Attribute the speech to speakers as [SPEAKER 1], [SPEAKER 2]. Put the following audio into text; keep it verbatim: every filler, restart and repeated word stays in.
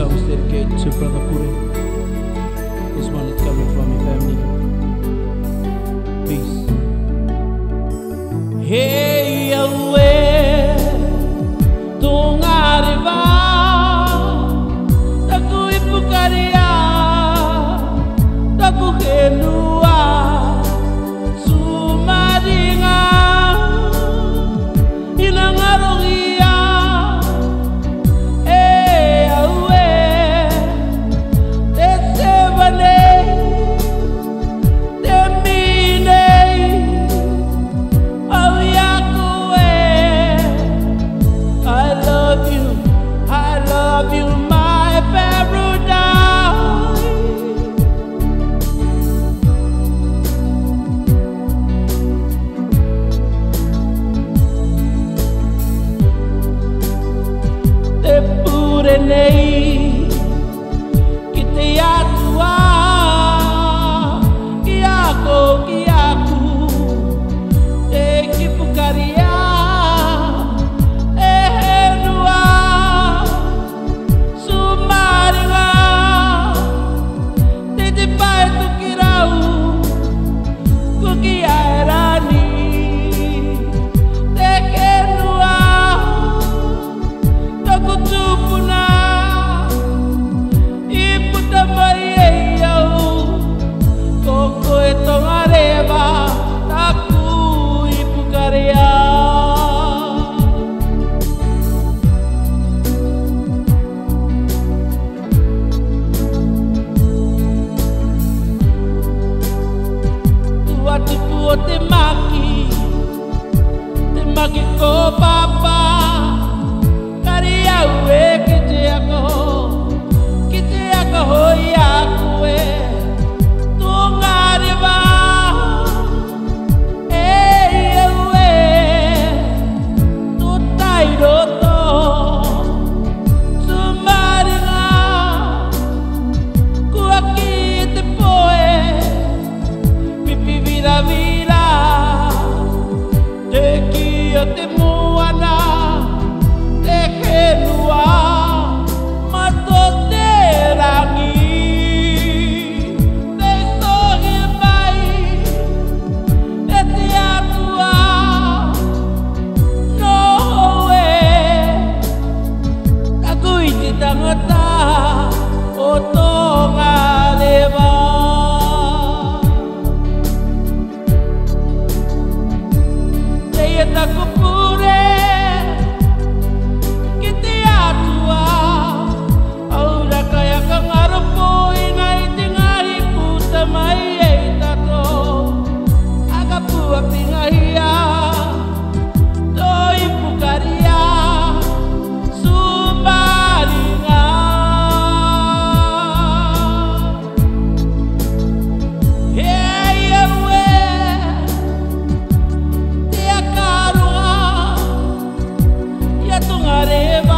[SPEAKER 1] song is dedicated to Brother Puri. This one is coming from my family. Peace. Hey, away, tung arriva, taku ipukaria, taku henua, sumaringa, inangarogia. Hey, away, tesevane, temine. Nei kita ya tua kiako kiaku eki pukaria eh dua sumaringa tete pai tu kirau kukiarani teke dua taku tupuna te maki, te maki ko papa, karia ue kite ako, kite ako hoi aku e, tu ngariba, e ue, tu tai roto, sumarina, ku aki te poe, pipi vira vira. Te muana, te henua, mato te rangi, te sohi mai, e te atua, no e, taku iti tangata, o tonga lewa. Taku pure, kiti atua, aura kaya kang arapo inay tingahi puta may tato, agapu apingahiya, doi pukaria, sumaringa. Hey, away. Areva